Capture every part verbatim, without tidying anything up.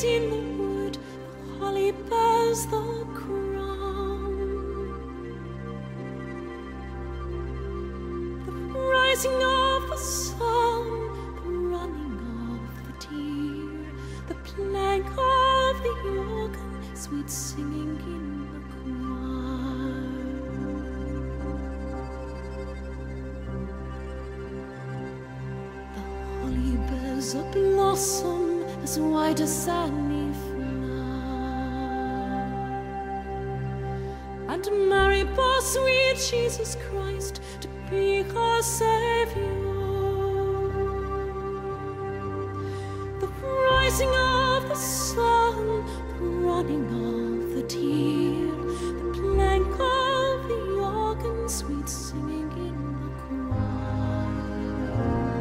trees in the wood, the holly bears the crown. The rising of the sun, the running of the deer, the playing of the organ, sweet singing in the choir. The holly bears a blossom as white as any flower, and Mary bore sweet Jesus Christ to be her Savior. The rising of the sun, the running of the deer, the playing of the organ, sweet singing in the choir.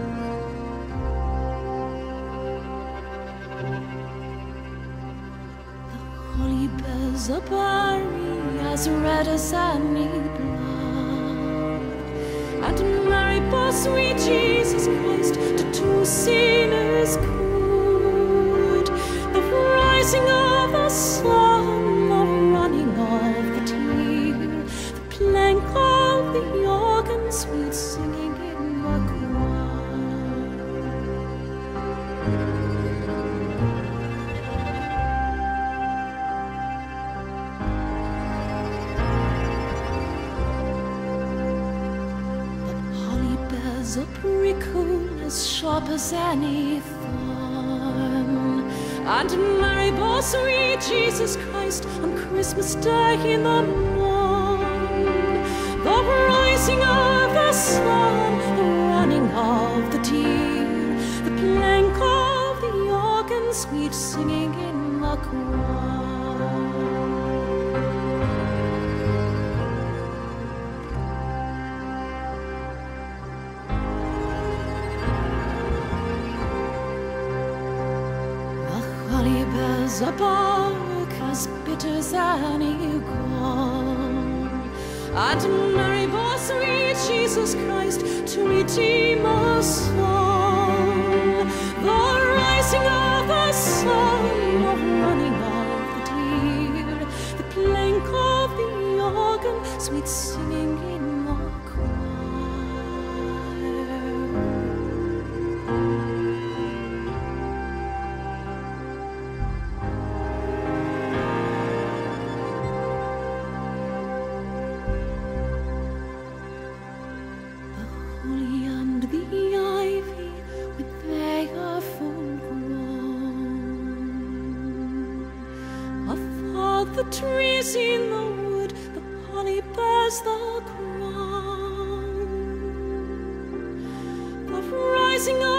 The holly bears a berry as red as any blood, and Mary bore sweet Jesus Christ to two sinners good. The rising of the sun, the running of the deer, the playing of the organ, sweet singing in the choir. The holly bears a prickle as sharp as any thorn, and Mary bore sweet Jesus Christ on Christmas Day in the morn. The rising of the sun, the running of the deer, the playing of the organ, sweet singing in the choir. Holly bears a bark as bitter as any gall, and Mary bore sweet Jesus Christ to redeem us all. The rising of the sun, the running of the deer, the playing of the organ, sweet singing in the holly and the ivy, when they are full grown, afar the trees in the wood, the holly bears the crown. The rising